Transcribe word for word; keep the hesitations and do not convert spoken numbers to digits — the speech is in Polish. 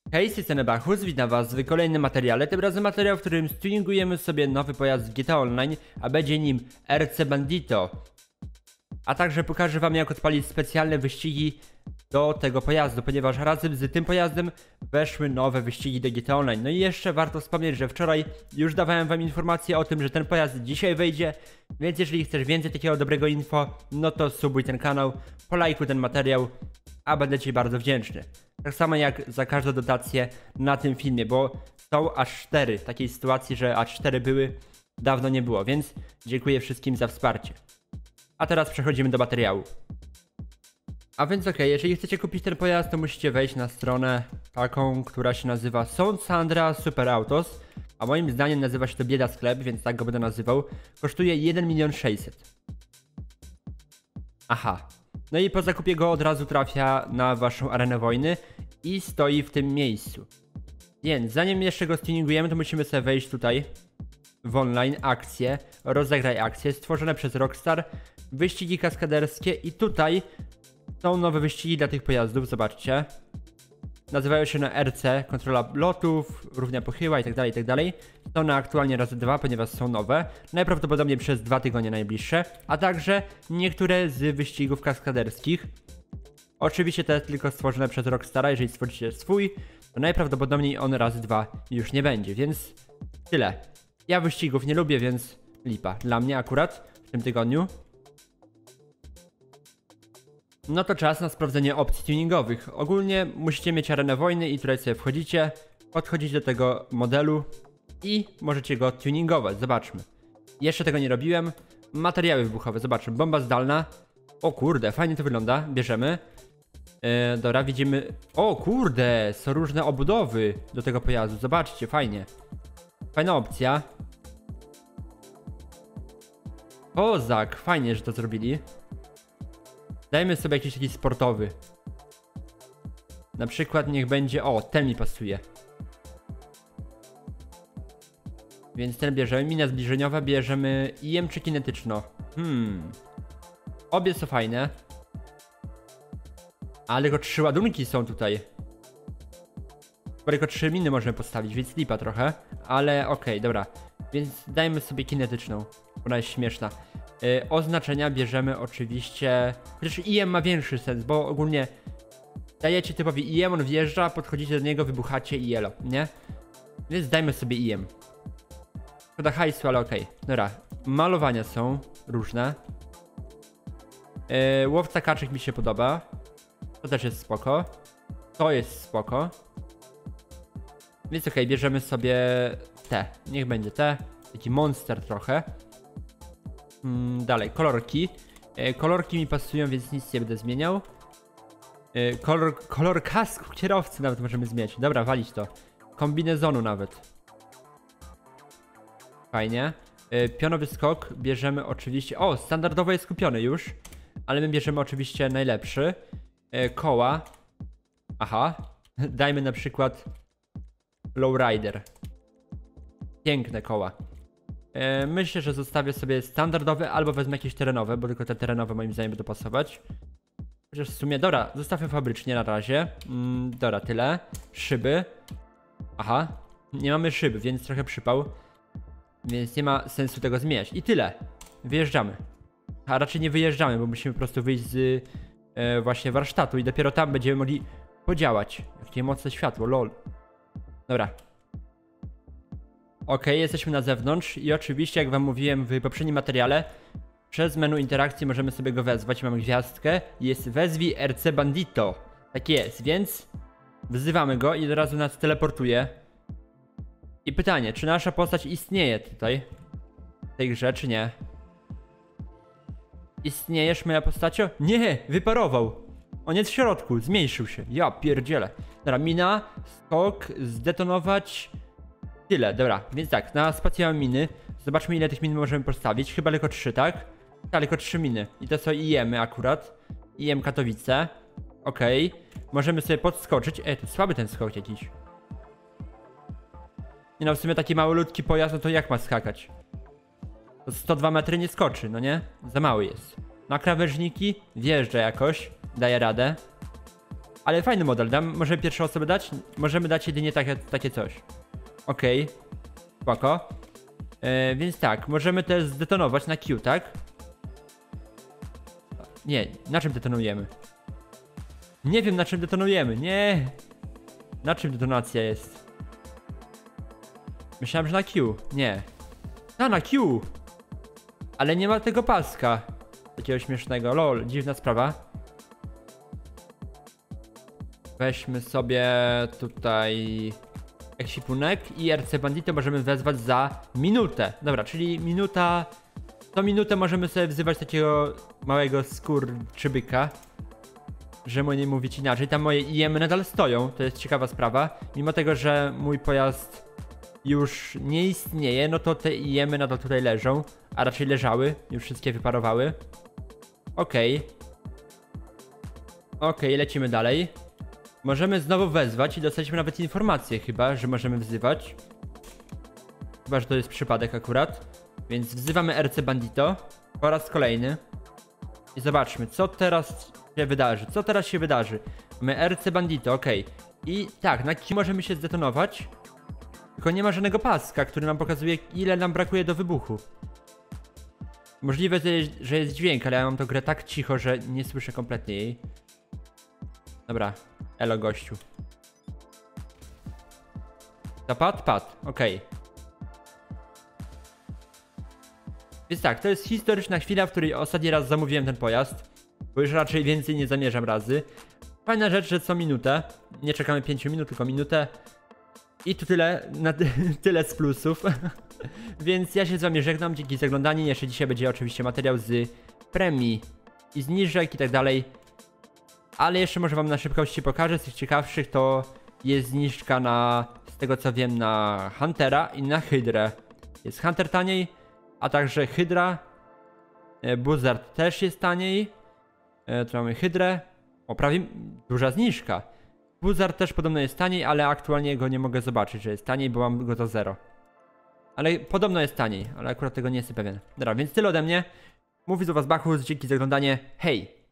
Hej, z tej Bachus, witam was w kolejnym materiale, tym razem materiał, w którym tuningujemy sobie nowy pojazd w G T A Online, a będzie nim R C Bandito. A także pokażę wam, jak odpalić specjalne wyścigi do tego pojazdu, ponieważ razem z tym pojazdem weszły nowe wyścigi do G T A Online. No i jeszcze warto wspomnieć, że wczoraj już dawałem wam informację o tym, że ten pojazd dzisiaj wejdzie, więc jeżeli chcesz więcej takiego dobrego info, no to subuj ten kanał, polajkuj ten materiał, a będę ci bardzo wdzięczny. Tak samo jak za każdą dotację na tym filmie, bo są aż cztery. Takiej sytuacji, że aż cztery były, dawno nie było, więc dziękuję wszystkim za wsparcie. A teraz przechodzimy do materiału. A więc ok, jeżeli chcecie kupić ten pojazd, to musicie wejść na stronę taką, która się nazywa Sound Sandra Super Autos, a moim zdaniem nazywa się to bieda sklep, więc tak go będę nazywał. Kosztuje jeden milion sześćset. Aha. No i po zakupie go od razu trafia na waszą arenę wojny i stoi w tym miejscu. Więc zanim jeszcze go stuningujemy, to musimy sobie wejść tutaj w online, akcje, rozegraj akcje stworzone przez Rockstar, wyścigi kaskaderskie i tutaj są nowe wyścigi dla tych pojazdów, zobaczcie. Nazywają się na R C, kontrola lotów, równia pochyła itd., itd. Są na aktualnie razy dwa, ponieważ są nowe, najprawdopodobniej przez dwa tygodnie najbliższe, a także niektóre z wyścigów kaskaderskich. Oczywiście te tylko stworzone przez Rockstara, jeżeli stworzycie swój, to najprawdopodobniej on razy dwa już nie będzie, więc tyle. Ja wyścigów nie lubię, więc lipa. Dla mnie akurat w tym tygodniu. No to czas na sprawdzenie opcji tuningowych. Ogólnie musicie mieć arenę wojny i tutaj sobie wchodzicie, podchodzicie do tego modelu i możecie go tuningować. Zobaczmy. Jeszcze tego nie robiłem. Materiały wybuchowe, zobaczmy. Bomba zdalna. O kurde, fajnie to wygląda. Bierzemy. Yy, dobra, widzimy... O kurde, są różne obudowy do tego pojazdu. Zobaczcie, fajnie. Fajna opcja. Kozak, fajnie, że to zrobili. Dajmy sobie jakiś taki sportowy. Na przykład niech będzie... O, ten mi pasuje. Więc ten bierzemy. Mina zbliżeniowa, bierzemy I M czy kinetyczno. Hmm. Obie są fajne. Ale tylko trzy ładunki są tutaj. Bo tylko trzy miny możemy postawić, więc lipa trochę. Ale okej, okay, dobra. Więc dajmy sobie kinetyczną. Ona jest śmieszna. Yy, oznaczenia bierzemy oczywiście... Chociaż I M ma większy sens, bo ogólnie dajecie typowi I M, on wjeżdża, podchodzicie do niego, wybuchacie i elo, nie? Więc dajmy sobie I M. Szkoda hajsu, ale okej. Okay. Dobra, malowania są różne. Yy, łowca kaczek mi się podoba. To też jest spoko. To jest spoko. Więc okej, okay, bierzemy sobie te. Niech będzie te. Taki monster trochę. Dalej, kolorki. E, kolorki mi pasują, więc nic nie będę zmieniał. E, kolor, kolor kasku kierowcy nawet możemy zmieniać. Dobra, walić to. Kombinezonu nawet. Fajnie. E, pionowy skok bierzemy oczywiście... O, standardowo jest kupiony już. Ale my bierzemy oczywiście najlepszy. E, koła. Aha. Dajmy na przykład Lowrider. Piękne koła. Myślę, że zostawię sobie standardowe albo wezmę jakieś terenowe, bo tylko te terenowe moim zdaniem będą pasować. Chociaż w sumie, dobra, zostawię fabrycznie na razie. Mm, dobra, tyle. Szyby. Aha, nie mamy szyb, więc trochę przypał. Więc nie ma sensu tego zmieniać. I tyle. Wyjeżdżamy. A raczej nie wyjeżdżamy, bo musimy po prostu wyjść z e, właśnie warsztatu i dopiero tam będziemy mogli podziałać. Jakie mocne światło, lol. Dobra. Ok, jesteśmy na zewnątrz i oczywiście, jak wam mówiłem w poprzednim materiale, przez menu interakcji możemy sobie go wezwać. Mamy gwiazdkę, jest wezwij R C Bandito. Tak jest, więc wzywamy go i od razu nas teleportuje. I pytanie, czy nasza postać istnieje tutaj w tej grze, czy nie? Istniejesz, moja postacio? Nie, wyparował. On jest w środku, zmniejszył się. Ja pierdzielę. Dobra, mina, skok, zdetonować... Tyle, dobra, więc tak, na spacji mamy miny. Zobaczmy, ile tych min możemy postawić. Chyba tylko trzy, tak? Tak, tylko trzy miny. I to są I M-y akurat. I M Katowice. Okej. Okay. Możemy sobie podskoczyć. Ej, to słaby ten skok jakiś. Nie no, w sumie taki małolutki pojazd, no to jak ma skakać? To sto dwa metry nie skoczy, no nie? Za mały jest. Na krawężniki wjeżdża jakoś. Daje radę. Ale fajny model, dam, możemy pierwszą osobę dać? Możemy dać jedynie takie, takie coś. Okej, okay. Spoko. E, więc tak, możemy też zdetonować na Q, tak? Nie, na czym detonujemy? Nie wiem, na czym detonujemy, nie. Na czym detonacja jest? Myślałem, że na Q, nie. A, na Q. Ale nie ma tego paska. Takiego śmiesznego, lol, dziwna sprawa. Weźmy sobie tutaj ekwipunek i R C Bandito możemy wezwać za minutę. Dobra, czyli minuta... Co minutę możemy sobie wzywać takiego małego skurczybyka. Że mu nie mówić inaczej. Tam moje I M nadal stoją, to jest ciekawa sprawa. Mimo tego, że mój pojazd już nie istnieje, no to te I M nadal tutaj leżą. A raczej leżały, już wszystkie wyparowały. Okej. Okay. Okej, okay, lecimy dalej. Możemy znowu wezwać i dostaliśmy nawet informację chyba, że możemy wzywać. Chyba, że to jest przypadek akurat. Więc wzywamy R C Bandito po raz kolejny. I zobaczmy, co teraz się wydarzy. Co teraz się wydarzy? Mamy R C Bandito, ok. I tak, na kim możemy się zdetonować? Tylko nie ma żadnego paska, który nam pokazuje, ile nam brakuje do wybuchu. Możliwe, że jest dźwięk, ale ja mam tę grę tak cicho, że nie słyszę kompletnie jej. Dobra, elo gościu. To pad? Pad, okej. Okay. Więc tak, to jest historyczna chwila, w której ostatni raz zamówiłem ten pojazd. Bo już raczej więcej nie zamierzam razy. Fajna rzecz, że co minutę. Nie czekamy pięć minut, tylko minutę. I tu tyle, na tyle z plusów. Więc ja się z wami żegnam, dzięki za oglądanie. Jeszcze dzisiaj będzie oczywiście materiał z premii i zniżek i tak dalej. Ale jeszcze może wam na szybkości pokażę, z tych ciekawszych to jest zniżka na, z tego co wiem, na Huntera i na Hydrę. Jest Hunter taniej, a także Hydra. Buzzard też jest taniej. Tu mamy Hydrę. O, prawie duża zniżka. Buzzard też podobno jest taniej, ale aktualnie go nie mogę zobaczyć, że jest taniej, bo mam go za zero. Ale podobno jest taniej, ale akurat tego nie jestem pewien. Dobra, więc tyle ode mnie. Mówi do was Bachus, dzięki za oglądanie. Hej!